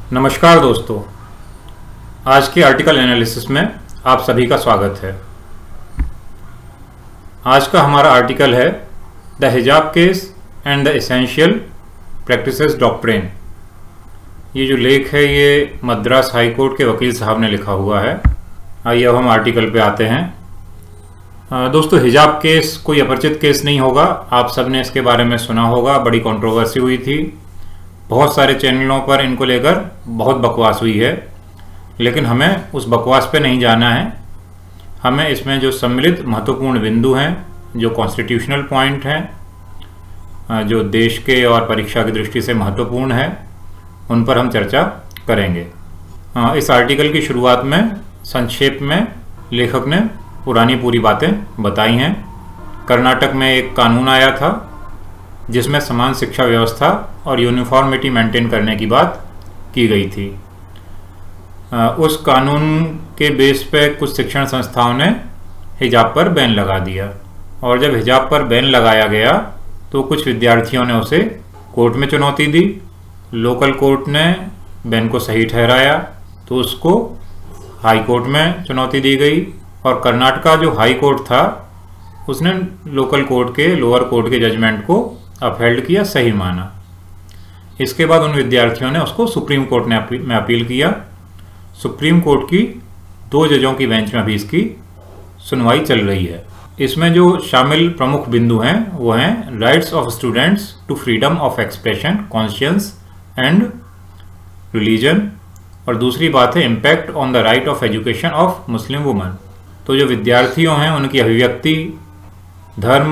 नमस्कार दोस्तों, आज के आर्टिकल एनालिसिस में आप सभी का स्वागत है। आज का हमारा आर्टिकल है the hijab case and the essential practices doctrine. ये जो लेख है ये मद्रास हाई कोर्ट के वकील साहब ने लिखा हुआ है। आइए अब हम आर्टिकल पे आते हैं। दोस्तों, हिजाब केस कोई अपरिचित केस नहीं होगा, आप सब ने इसके बारे में सुना होगा। बड़ी कंट्रोवर्सी हुई थी, बहुत सारे चैनलों पर इनको लेकर बहुत बकवास हुई है, लेकिन हमें उस बकवास पे नहीं जाना है। हमें इसमें जो सम्मिलित महत्वपूर्ण बिंदु हैं, जो कॉन्स्टिट्यूशनल पॉइंट हैं, जो देश के और परीक्षा की दृष्टि से महत्वपूर्ण है, उन पर हम चर्चा करेंगे। इस आर्टिकल की शुरुआत में संक्षेप में लेखक ने पुरानी पूरी बातें बताई हैं। कर्नाटक में एक कानून आया था जिसमें समान शिक्षा व्यवस्था और यूनिफॉर्मिटी मेंटेन करने की बात की गई थी। उस कानून के बेस पे कुछ शिक्षण संस्थाओं ने हिजाब पर बैन लगा दिया, और जब हिजाब पर बैन लगाया गया तो कुछ विद्यार्थियों ने उसे कोर्ट में चुनौती दी। लोकल कोर्ट ने बैन को सही ठहराया तो उसको हाई कोर्ट में चुनौती दी गई, और कर्नाटका जो हाई कोर्ट था उसने लोकल कोर्ट के लोअर कोर्ट के जजमेंट को अपहेल्ड किया, सही माना। इसके बाद उन विद्यार्थियों ने उसको सुप्रीम कोर्ट में अपील किया। सुप्रीम कोर्ट की 2 जजों की बेंच में अभी इसकी सुनवाई चल रही है। इसमें जो शामिल प्रमुख बिंदु हैं वो हैं rights of students to freedom of expression, conscience and religion, और दूसरी बात है impact on the right of education of Muslim woman. तो जो विद्यार्थियों हैं उनकी अभिव्यक्ति, धर्म,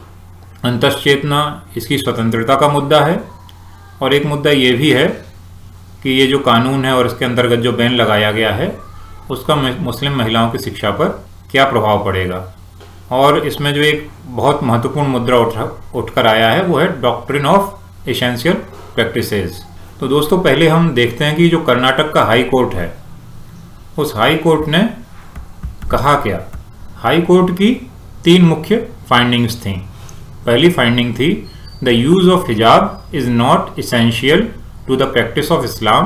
अंतश्चेतना, इसकी स्वतंत्रता का मुद्दा है। और एक मुद्दा ये भी है कि ये जो कानून है और इसके अंतर्गत जो बैन लगाया गया है उसका मुस्लिम महिलाओं की शिक्षा पर क्या प्रभाव पड़ेगा। और इसमें जो एक बहुत महत्वपूर्ण मुद्दा उठकर आया है वो है डॉक्ट्रिन ऑफ एसेंशियल प्रैक्टिसेस। तो दोस्तों, पहले हम देखते हैं कि जो कर्नाटक का हाई कोर्ट है उस हाई कोर्ट ने कहा क्या। हाई कोर्ट की 3 मुख्य फाइंडिंग्स थी। पहली फाइंडिंग थी the use of hijab is not essential to the practice of Islam,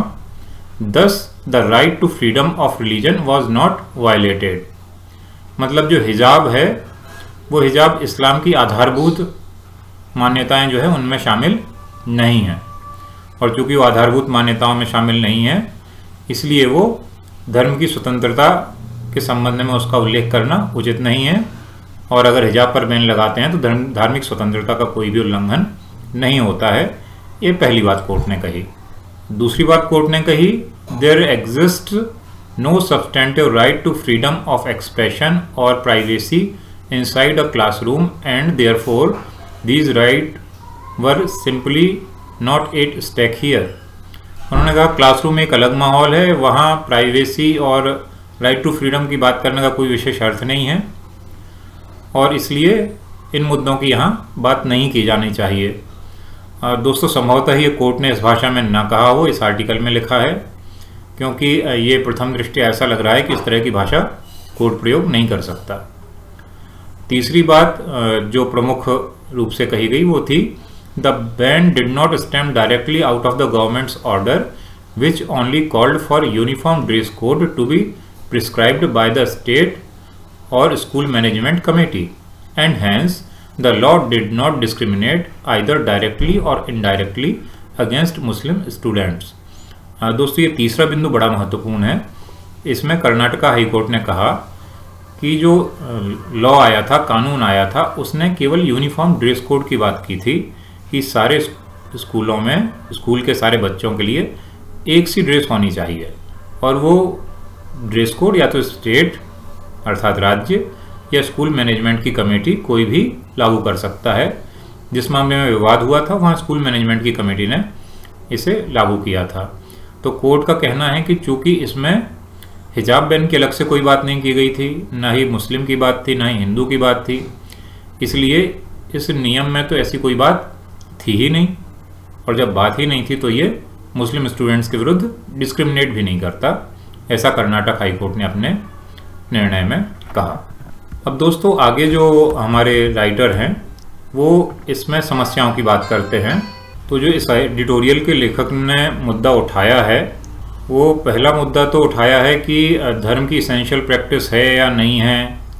thus the right to freedom of religion was not violated. मतलब जो हिजाब है वो हिजाब इस्लाम की आधारभूत मान्यताएं जो है उनमें शामिल नहीं है, और चूंकि वो आधारभूत मान्यताओं में शामिल नहीं है इसलिए वो धर्म की स्वतंत्रता के संबंध में उसका उल्लेख करना उचित नहीं है, और अगर हिजाब पर बैन लगाते हैं तो धार्मिक स्वतंत्रता का कोई भी उल्लंघन नहीं होता है। ये पहली बात कोर्ट ने कही। दूसरी बात कोर्ट ने कही there exist no substantive right to freedom of expression और privacy inside a classroom and therefore these right were simply not at stake here. उन्होंने कहा क्लासरूम एक अलग माहौल है, वहाँ प्राइवेसी और राइट टू फ्रीडम की बात करने का कोई विशेष अर्थ नहीं है, और इसलिए इन मुद्दों की यहाँ बात नहीं की जानी चाहिए। दोस्तों, संभवतः ये कोर्ट ने इस भाषा में ना कहा हो, इस आर्टिकल में लिखा है, क्योंकि ये प्रथम दृष्टि ऐसा लग रहा है कि इस तरह की भाषा कोर्ट प्रयोग नहीं कर सकता। तीसरी बात जो प्रमुख रूप से कही गई वो थी the ban did not stem directly out of the government's order which only called for uniform dress code to be prescribed by the state or school management committee, and hence the law did not discriminate either directly or indirectly against Muslim students। दोस्तों, ये तीसरा बिंदु बड़ा महत्वपूर्ण है। इसमें Karnataka high court ने कहा कि जो लॉ आया था, कानून आया था, उसने केवल यूनिफॉर्म ड्रेस कोड की बात की थी कि सारे स्कूलों में स्कूल के सारे बच्चों के लिए एक सी ड्रेस होनी चाहिए, और वो ड्रेस कोड या तो स्टेट अर्थात राज्य या स्कूल मैनेजमेंट की कमेटी कोई भी लागू कर सकता है। जिस मामले में विवाद हुआ था वहाँ स्कूल मैनेजमेंट की कमेटी ने इसे लागू किया था। तो कोर्ट का कहना है कि चूंकि इसमें हिजाब बैन की अलग से कोई बात नहीं की गई थी, ना ही मुस्लिम की बात थी, ना ही हिंदू की बात थी, इसलिए इस नियम में तो ऐसी कोई बात थी ही नहीं, और जब बात ही नहीं थी तो ये मुस्लिम स्टूडेंट्स के विरुद्ध डिस्क्रिमिनेट भी नहीं करता। ऐसा कर्नाटक हाई कोर्ट ने अपने निर्णय में कहा। अब दोस्तों, आगे जो हमारे राइटर हैं वो इसमें समस्याओं की बात करते हैं। तो जो इस एडिटोरियल के लेखक ने मुद्दा उठाया है वो पहला मुद्दा तो उठाया है कि धर्म की इसेंशियल प्रैक्टिस है या नहीं है,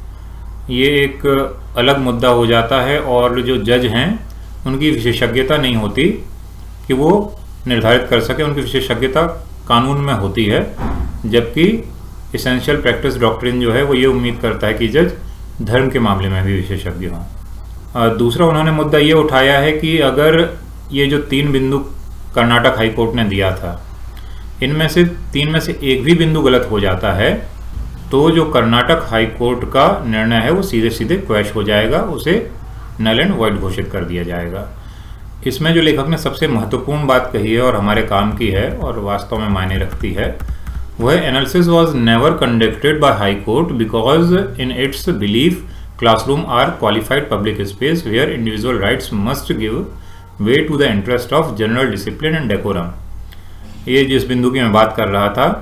ये एक अलग मुद्दा हो जाता है और जो जज हैं उनकी विशेषज्ञता नहीं होती कि वो निर्धारित कर सके, उनकी विशेषज्ञता कानून में होती है, जबकि इसेंशियल प्रैक्टिस डॉक्ट्रिन जो है वो ये उम्मीद करता है कि जज धर्म के मामले में भी विशेषज्ञ हों। दूसरा उन्होंने मुद्दा ये उठाया है कि अगर ये जो 3 बिंदु कर्नाटक हाई कोर्ट ने दिया था, इनमें से 3 में से एक भी बिंदु गलत हो जाता है तो जो कर्नाटक हाई कोर्ट का निर्णय है वो सीधे सीधे क्वैश हो जाएगा, उसे नल एंड वॉइड घोषित कर दिया जाएगा। इसमें जो लेखक ने सबसे महत्वपूर्ण बात कही है और हमारे काम की है और वास्तव में मायने रखती है, वह analysis was never conducted by high court because in its belief classroom are qualified public space where individual rights must give way to the interest of general discipline and decorum. ये जिस बिंदु की मैं बात कर रहा था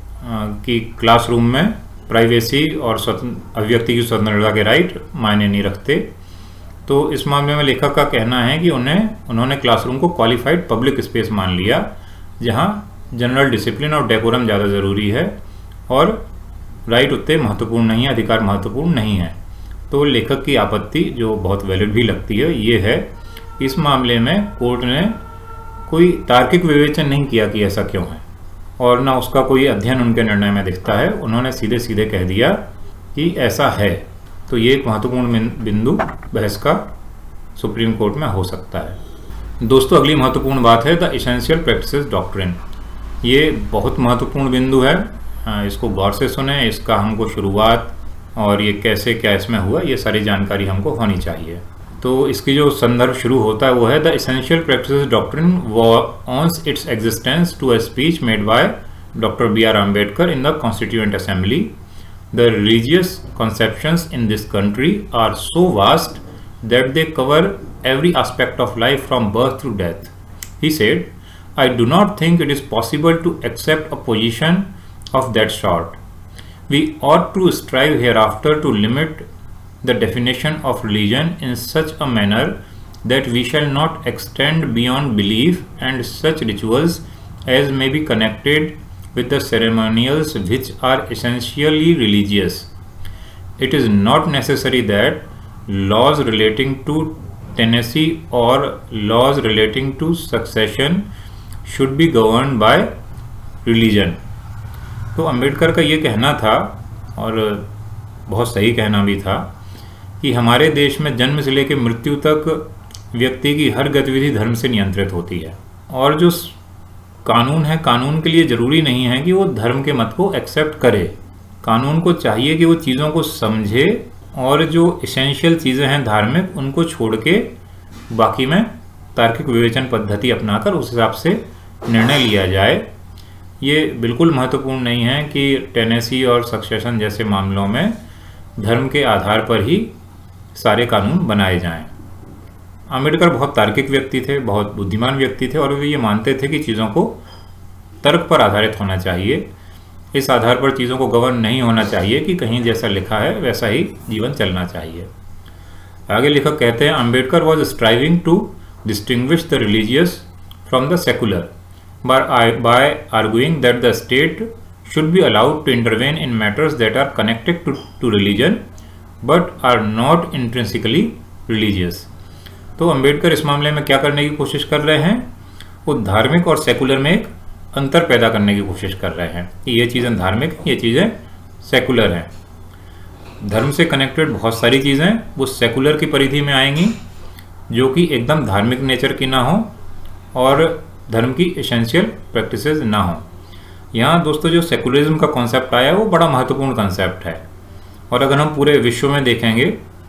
कि क्लासरूम में प्राइवेसी और अभिव्यक्ति की स्वतंत्रता के राइट मायने नहीं रखते, तो इस मामले में लेखक का कहना है कि उन्होंने क्लासरूम को क्वालिफाइड पब्लिक स्पेस मान लिया जहां जनरल डिसिप्लिन और डेकोरम ज़्यादा ज़रूरी है और राइट उतने महत्वपूर्ण नहीं है, अधिकार महत्वपूर्ण नहीं है। तो लेखक की आपत्ति जो बहुत वैलिड भी लगती है ये है, इस मामले में कोर्ट ने कोई तार्किक विवेचन नहीं किया कि ऐसा क्यों है और ना उसका कोई अध्ययन उनके निर्णय में दिखता है, उन्होंने सीधे सीधे कह दिया कि ऐसा है। तो ये एक महत्वपूर्ण बिंदु बहस का सुप्रीम कोर्ट में हो सकता है। दोस्तों, अगली महत्वपूर्ण बात है द एसेंशियल प्रैक्टिसेस डॉक्ट्रिन। ये बहुत महत्वपूर्ण बिंदु है, इसको गौर से सुने, इसका हमको शुरुआत और ये कैसे क्या इसमें हुआ ये सारी जानकारी हमको होनी चाहिए। तो इसकी जो संदर्भ शुरू होता है वो है the essential practices doctrine owes its existence to a speech made by doctor B.R. Ambedkar in the Constituent Assembly. The religious conceptions in this country are so vast that they cover every aspect of life from birth to death. He said, I do not think it is possible to accept a position of that sort. We ought to strive hereafter to limit the definition of religion in such a manner that we shall not extend beyond belief and such rituals as may be connected with the ceremonials which are essentially religious. It is not necessary that laws relating to tenancy or laws relating to succession should be governed by religion. तो अम्बेडकर का ये कहना था और बहुत सही कहना भी था कि हमारे देश में जन्म से लेकर मृत्यु तक व्यक्ति की हर गतिविधि धर्म से नियंत्रित होती है और जो कानून है, कानून के लिए ज़रूरी नहीं है कि वो धर्म के मत को एक्सेप्ट करे। कानून को चाहिए कि वो चीज़ों को समझे और जो इसेंशियल चीज़ें हैं धार्मिक, उनको छोड़ के बाकी में तार्किक विवेचन पद्धति अपनाकर उस हिसाब से निर्णय लिया जाए। ये बिल्कुल महत्वपूर्ण नहीं है कि टेनेसी और सक्सेशन जैसे मामलों में धर्म के आधार पर ही सारे कानून बनाए जाएं। अम्बेडकर बहुत तार्किक व्यक्ति थे, बहुत बुद्धिमान व्यक्ति थे और वे ये मानते थे कि चीज़ों को तर्क पर आधारित होना चाहिए। इस आधार पर चीज़ों को गवर्न नहीं होना चाहिए कि कहीं जैसा लिखा है वैसा ही जीवन चलना चाहिए। आगे लेखक कहते हैं, Ambedkar was striving to distinguish the religious from the secular by arguing that the state should be allowed to intervene in matters that are connected to religion but are not intrinsically religious. तो अम्बेडकर इस मामले में क्या करने की कोशिश कर रहे हैं, वो धार्मिक और सेकुलर में एक अंतर पैदा करने की कोशिश कर रहे हैं कि ये चीज़ें धार्मिक, ये चीज़ें सेकुलर हैं। धर्म से कनेक्टेड बहुत सारी चीज़ें वो सेकुलर की परिधि में आएंगी जो कि एकदम धार्मिक नेचर की ना हो और धर्म की एसेंशियल प्रैक्टिसेस ना हो। यहाँ दोस्तों जो सेकुलरिज्म का कॉन्सेप्ट आया है वो बड़ा महत्वपूर्ण कॉन्सेप्ट है और अगर हम पूरे विश्व में देखेंगे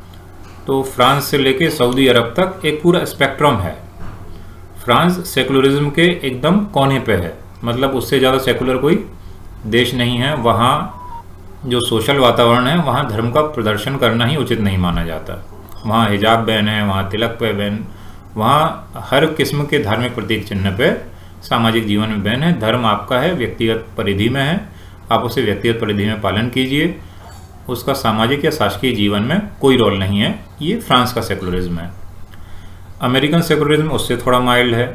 तो फ्रांस से लेके सऊदी अरब तक एक पूरा स्पेक्ट्रम है। फ्रांस सेकुलरिज्म के एकदम कोने पे है, मतलब उससे ज़्यादा सेकुलर कोई देश नहीं है। वहाँ जो सोशल वातावरण है वहाँ धर्म का प्रदर्शन करना ही उचित नहीं माना जाता। वहाँ हिजाब बैन है, वहाँ तिलक पे बैन, वहाँ हर किस्म के धार्मिक प्रतीक चिन्ह पे सामाजिक जीवन में बैन है। धर्म आपका है, व्यक्तिगत परिधि में है, आप उसे व्यक्तिगत परिधि में पालन कीजिए, उसका सामाजिक या शासकीय जीवन में कोई रोल नहीं है। ये फ्रांस का सेकुलरिज्म है। अमेरिकन सेकुलरिज्म उससे थोड़ा माइल्ड है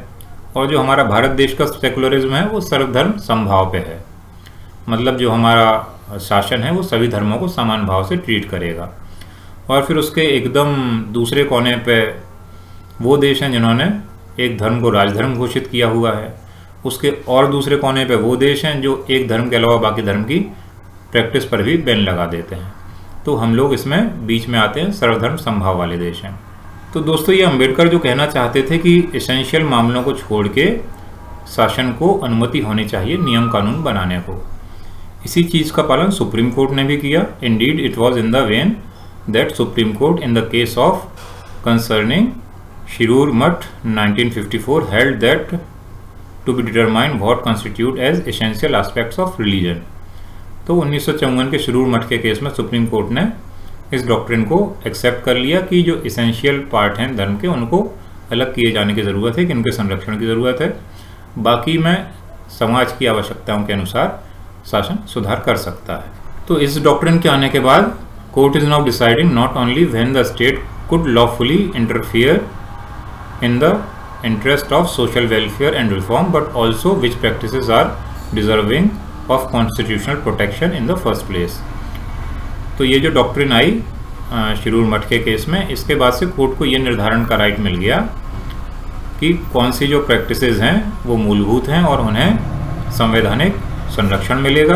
और जो हमारा भारत देश का सेकुलरिज्म है वो सर्वधर्म समभाव पे है, मतलब जो हमारा शासन है वो सभी धर्मों को समान भाव से ट्रीट करेगा। और फिर उसके एकदम दूसरे कोने पे वो देश हैं जिन्होंने एक धर्म को राजधर्म घोषित किया हुआ है, उसके और दूसरे कोने पे वो देश हैं जो एक धर्म के अलावा बाकी धर्म की प्रैक्टिस पर भी बैन लगा देते हैं। तो हम लोग इसमें बीच में आते हैं, सर्वधर्म समभाव वाले देश हैं। तो दोस्तों ये अम्बेडकर जो कहना चाहते थे कि एसेंशियल मामलों को छोड़ के शासन को अनुमति होनी चाहिए नियम कानून बनाने को, इसी चीज़ का पालन सुप्रीम कोर्ट ने भी किया। Indeed it was in the vein that supreme court in the case of concerning Shirur Math 1954 held that to be determine what constitute as essential aspects of religion. तो 1954 के शिरूर मठ के केस में सुप्रीम कोर्ट ने इस डॉक्ट्रिन को एक्सेप्ट कर लिया कि जो एसेंशियल पार्ट हैं धर्म के उनको अलग किए जाने की ज़रूरत है, कि इनके संरक्षण की ज़रूरत है, बाकी में समाज की आवश्यकताओं के अनुसार शासन सुधार कर सकता है। तो इस डॉक्ट्रिन के आने के बाद court is now deciding not only when the state could lawfully interfere in the interest of social welfare and reform but also which practices are deserving of constitutional protection in the first place. तो ये जो doctrine आई शिरूर मठ के case में, इसके बाद से court को ये निर्धारण का राइट मिल गया कि कौन सी जो प्रैक्टिसेस हैं वो मूलभूत हैं और उन्हें संवैधानिक संरक्षण मिलेगा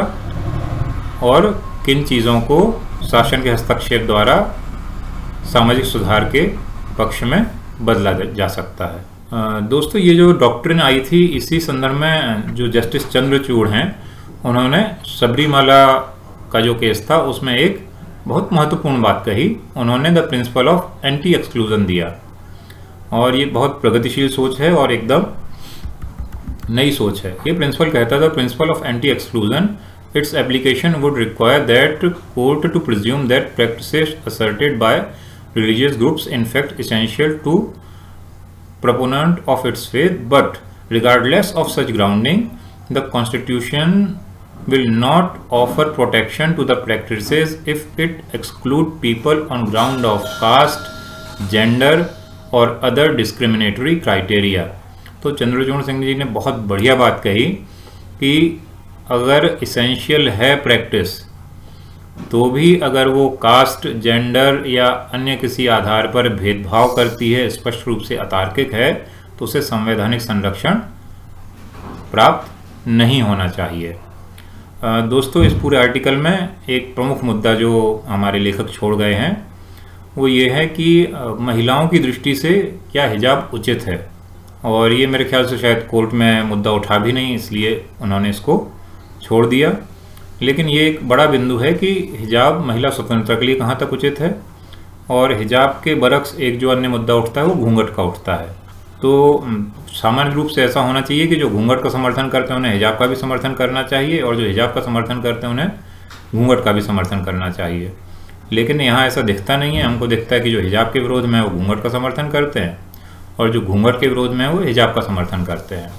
और किन चीज़ों को शासन के हस्तक्षेप द्वारा सामाजिक सुधार के पक्ष में बदला जा सकता है। दोस्तों ये जो डॉक्ट्रिन आई थी, इसी संदर्भ में जो जस्टिस चंद्रचूड़ हैं उन्होंने सबरीमाला का जो केस था उसमें एक बहुत महत्वपूर्ण बात कही। उन्होंने the principle of anti exclusion दिया, और ये बहुत प्रगतिशील सोच है और एकदम नई सोच है। ये प्रिंसिपल कहता था, principle of anti exclusion its application would require that court to presume that practices asserted by religious groups in fact essential to proponent of its faith, but regardless of such grounding, the Constitution will not offer protection to the practices if it exclude people on ground of caste, gender or other discriminatory criteria। तो चंद्रचूड़ सिंह जी ने बहुत बढ़िया बात कही कि अगर essential है practice, तो भी अगर वो कास्ट, जेंडर या अन्य किसी आधार पर भेदभाव करती है, स्पष्ट रूप से अतार्किक है, तो उसे संवैधानिक संरक्षण प्राप्त नहीं होना चाहिए। दोस्तों इस पूरे आर्टिकल में एक प्रमुख मुद्दा जो हमारे लेखक छोड़ गए हैं वो ये है कि महिलाओं की दृष्टि से क्या हिजाब उचित है, और ये मेरे ख्याल से शायद कोर्ट में मुद्दा उठा भी नहीं, इसलिए उन्होंने इसको छोड़ दिया। लेकिन ये एक बड़ा बिंदु है कि हिजाब महिला स्वतंत्रता के लिए कहाँ तक उचित है, और हिजाब के बरक्स एक जो अन्य मुद्दा उठता है वो घूंघट का उठता है। तो सामान्य रूप से ऐसा होना चाहिए कि जो घूंघट का समर्थन करते हैं उन्हें हिजाब का भी समर्थन करना चाहिए, और जो हिजाब का समर्थन करते हैं उन्हें घूंघट का भी समर्थन करना चाहिए। लेकिन यहाँ ऐसा दिखता नहीं है। हमको दिखता है कि जो हिजाब के विरोध में है वो घूंघट का समर्थन करते हैं, और जो घूंघट के विरोध में है वो हिजाब का समर्थन करते हैं।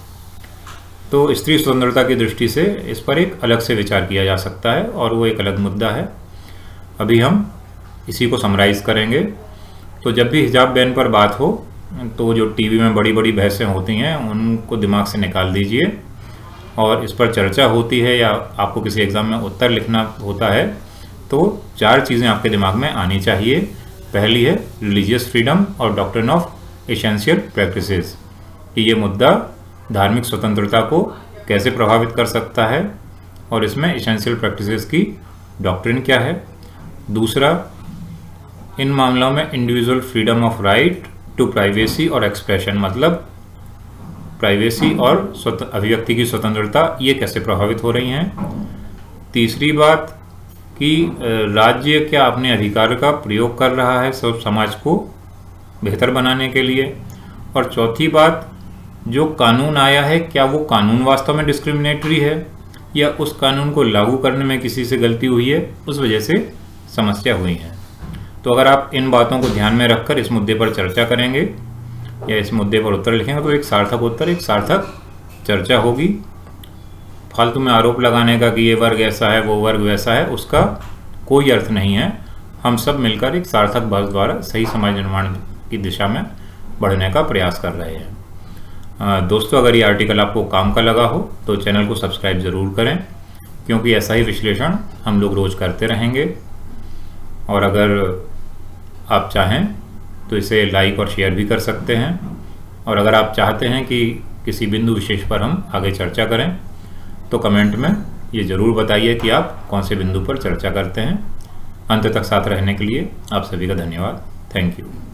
तो स्त्री स्वतंत्रता की दृष्टि से इस पर एक अलग से विचार किया जा सकता है, और वो एक अलग मुद्दा है। अभी हम इसी को समराइज़ करेंगे। तो जब भी हिजाब बैन पर बात हो तो जो टीवी में बड़ी बड़ी बहसें होती हैं उनको दिमाग से निकाल दीजिए, और इस पर चर्चा होती है या आपको किसी एग्ज़ाम में उत्तर लिखना होता है तो 4 चीज़ें आपके दिमाग में आनी चाहिए। पहली है रिलीजियस फ्रीडम और डॉक्ट्रिन ऑफ एसेंशियल प्रैक्टिसेस, कि ये मुद्दा धार्मिक स्वतंत्रता को कैसे प्रभावित कर सकता है और इसमें एसेंशियल प्रैक्टिसेस की डॉक्ट्रिन क्या है। दूसरा, इन मामलों में individual freedom of right to privacy और एक्सप्रेशन, मतलब प्राइवेसी और अभिव्यक्ति की स्वतंत्रता ये कैसे प्रभावित हो रही हैं। तीसरी बात कि राज्य क्या अपने अधिकार का प्रयोग कर रहा है सब समाज को बेहतर बनाने के लिए। और चौथी बात, जो कानून आया है क्या वो कानून वास्तव में डिस्क्रिमिनेटरी है, या उस कानून को लागू करने में किसी से गलती हुई है, उस वजह से समस्या हुई है। तो अगर आप इन बातों को ध्यान में रखकर इस मुद्दे पर चर्चा करेंगे या इस मुद्दे पर उत्तर लिखेंगे तो एक सार्थक उत्तर, एक सार्थक चर्चा होगी। फालतू में आरोप लगाने का कि ये वर्ग ऐसा है वो वर्ग वैसा है, उसका कोई अर्थ नहीं है। हम सब मिलकर एक सार्थक बहस द्वारा सही समाज निर्माण की दिशा में बढ़ने का प्रयास कर रहे हैं। दोस्तों, अगर ये आर्टिकल आपको काम का लगा हो तो चैनल को सब्सक्राइब ज़रूर करें, क्योंकि ऐसा ही विश्लेषण हम लोग रोज़ करते रहेंगे। और अगर आप चाहें तो इसे लाइक और शेयर भी कर सकते हैं। और अगर आप चाहते हैं कि किसी बिंदु विशेष पर हम आगे चर्चा करें तो कमेंट में ये ज़रूर बताइए कि आप कौन से बिंदु पर चर्चा करते हैं। अंत तक साथ रहने के लिए आप सभी का धन्यवाद। Thank you.